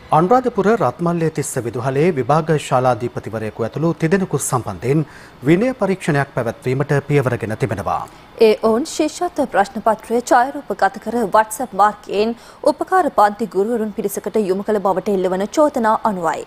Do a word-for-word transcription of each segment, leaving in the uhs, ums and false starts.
අනුරාධපුර රත්මල්ලේ තිස්ස විදුහලේ විභාග ශාලාධිපතිවරයෙකු ඇතුළු තිදෙනෙකු සම්බන්ධයෙන් විනය පරීක්ෂණයක් පැවැත්වීමට පියවරගෙන තිබෙනවා. ඒ ඔවුන් ශිෂ්‍යත්ව ප්‍රශ්න පත්‍රය ඡායාරූපගත කර WhatsApp මාර්ගයෙන් උපකාර පන්ති ගුරුවරුන් පිරිසකට යොමු කළ බවට එල්ලවන චෝදනා අනුවයි.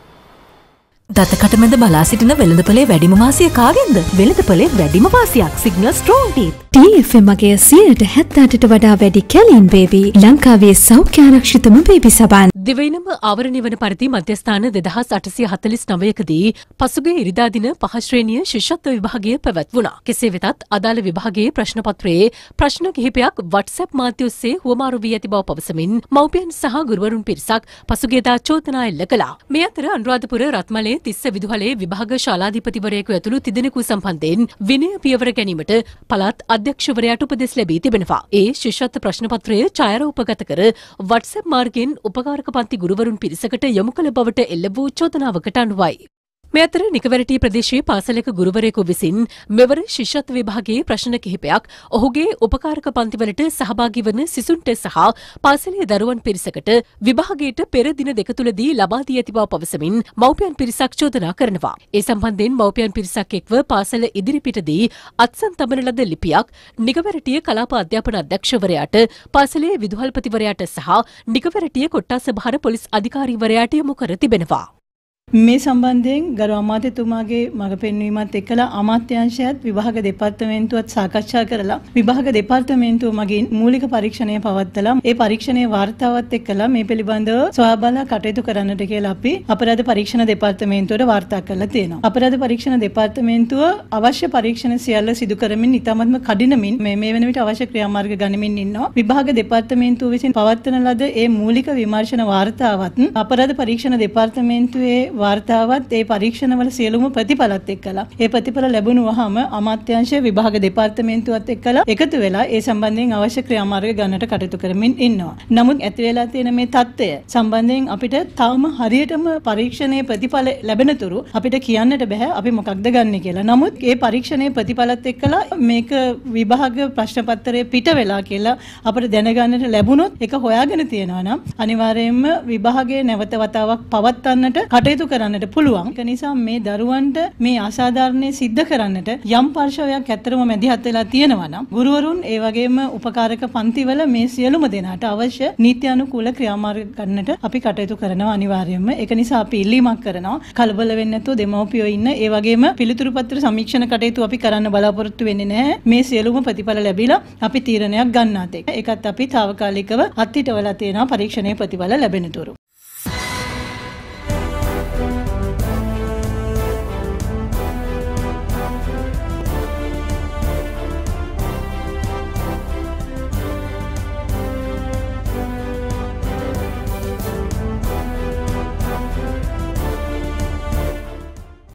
දතකට මැද බලා සිටින වෙළඳපොලේ වැඩිම වාසිය කාගෙන්ද? වෙළඳපොලේ වැඩිම වාසියක් සිග්නල් ස්ට්‍රෝං ටීත්. ටී එෆ් එම් මගේ සියයට හැත්තෑටට වඩා වැඩි කැලීන් බේබි ලංකාවේ සෞඛ්‍ය ආරක්ෂිතම බේබි සබන්. දිවයිනම ආවරණය වන පරිදි මධ්‍යස්ථාන දෙදහස් අටසිය හතළිස් නවයකදී පසුගිය ඉරිදා දින පහ ශ්‍රේණිය ශිෂ්‍යත්ව විභාගය පැවැත්වුණා. කෙසේ වෙතත් අදාළ විභාගයේ ප්‍රශ්න පත්‍රයේ ප්‍රශ්න කිහිපයක් WhatsApp මාධ්‍ය ඔස්සේ හුවමාරු වී ඇති බව පවසමින් මව්පියන් සහ ගුරුවරුන් පිරිසක් පසුගියදා චෝදනා එල්ල කළා. මේ අතර අනුරාධපුර රත්මලේ තිස්ස විදුහලේ විභාග ශාලාධිපතිවරයෙකු ඇතුළු තිදෙනෙකු සම්බන්ධයෙන් විනය පියවර ගැනීමට පළාත් අධ්‍යක්ෂවරයාට උපදෙස් ලැබී තිබෙනවා. ඒ ශිෂ්‍යත්ව ප්‍රශ්න පත්‍රය ඡායාරූපගත කර WhatsApp මාර්ගයෙන් උපකාරක පන්ති ගුරුවරුන් පිරිසකට යොමු කළ බවට එල්ල වූ චෝදනාවකට අනුවයි. මේ අතර නිකවැරටි ප්‍රදේශයේ පාසලක ගුරුවරයෙකු විසින් මෙවර ශිෂ්‍යත්ව විභාගයේ ප්‍රශ්න කිහිපයක් ඔහුගේ උපකාරක පන්තිවලට සහභාගී වන සිසුන්ට සහ පාසලේ දරුවන් පිරිසකට විභාගයට පෙර දින දෙක තුලදී ලබා දී ඇති බව පවසමින් මව්පියන් පිරිසක් චෝදනා කරනවා. ඒ සම්බන්ධයෙන් මව්පියන් පිරිසක් එක්ව පාසල ඉදිරිපිටදී අත්සන් තබන ලද ලිපියක් නිකවැරටිය කලාප අධ්‍යාපන අධ්‍යක්ෂවරයාට පාසලේ විදුහල්පතිවරයාට සහ නිකවැරටිය කොට්ටාස භාර පොලිස් අධිකාරීවරයාට යොමු කර තිබෙනවා. මේ සම්බන්ධයෙන් ගරු අමාත්‍යතුමාගේ මඟ පෙන්වීමත් එක්කලා අමාත්‍යාංශයත් විභාග දෙපාර්තමේන්තුවත් සාකච්ඡා කරලා විභාග දෙපාර්තමේන්තුව මගින් මූලික පරීක්ෂණය පවත්වලා ඒ පරීක්ෂණයේ වාර්තාවත් එක්කලා මේ පිළිබඳව සොයාබලා කටයුතු කරන්නට කියලා අපි අපරාධ පරීක්ෂණ දෙපාර්තමේන්තුවට වාර්තා කරලා තියෙනවා. අපරාධ පරීක්ෂණ දෙපාර්තමේන්තුව අවශ්‍ය පරීක්ෂණ සියල්ල සිදු කරමින් ඉතාමත්ම කඩිනමින් මේ මේ වෙන විට අවශ්‍ය ක්‍රියාමාර්ග ගනිමින් ඉන්නවා. විභාග දෙපාර්තමේන්තුව විසින් පවත්වන ලද ඒ මූලික විමර්ශන වාර්තාවත් අපරාධ පරීක්ෂණ දෙපාර්තමේන්තුවේ වාර්තාවත් ඒ පරීක්ෂණවල සියලුම ප්‍රතිඵලත් එක්කලා ඒ ප්‍රතිඵල ලැබුණු වහම අමාත්‍යාංශයේ විභාග දෙපාර්තමේන්තුවත් එක්කලා එකතු වෙලා ඒ සම්බන්ධයෙන් අවශ්‍ය ක්‍රියාමාර්ග ගන්නට කටයුතු කරමින් ඉන්නවා. නමුත් ඇති වෙලා තියෙන මේ தත්ත්වය සම්බන්ධයෙන් අපිට තවම හරියටම පරීක්ෂණයේ ප්‍රතිඵල ලැබෙනතුරු අපිට කියන්නට බෑ අපි මොකක්ද ගන්නෙ කියලා. නමුත් ඒ පරීක්ෂණයේ ප්‍රතිඵලත් එක්කලා මේක විභාග ප්‍රශ්න පත්‍රයේ පිට වෙලා කියලා අපිට දැනගන්නට ලැබුණොත් ඒක හොයාගෙන තියෙනවා නම් අනිවාර්යයෙන්ම විභාගයේ නැවත වතාවක් පවත්වන්නට කටයුතු කරන්නට පුළුවන්. ඒක නිසා මේ දරුවන්ට මේ අසාධාරණේ සිද්ධ කරන්නට යම් පාර්ශවයක් ඇත්තරම මැදිහත් වෙලා තියෙනවා නම් ගුරුවරුන් ඒ වගේම උපකාරක පන්තිවල මේ සියලුම දෙනාට අවශ්‍ය නීත්‍යානුකූල ක්‍රියාමාර්ග ගන්නට අපි කටයුතු කරනවා අනිවාර්යයෙන්ම. ඒක නිසා අපි ඉල්ලීමක් කරනවා කලබල වෙන්නේ නැතුව දෙමව්පියෝ ඉන්න ඒ වගේම පිළිතුරු පත්‍ර සමීක්ෂණ කටයුතු අපි කරන්න බලාපොරොත්තු වෙන්නේ නැහැ. මේ සියලුම ප්‍රතිඵල ලැබිලා අපි තීරණයක් ගන්නාත් එක්ක ඒකත් අපි తాවකාලිකව අත්හිටවලා තියෙනවා පරීක්ෂණයේ ප්‍රතිඵල ලැබෙනතුරු.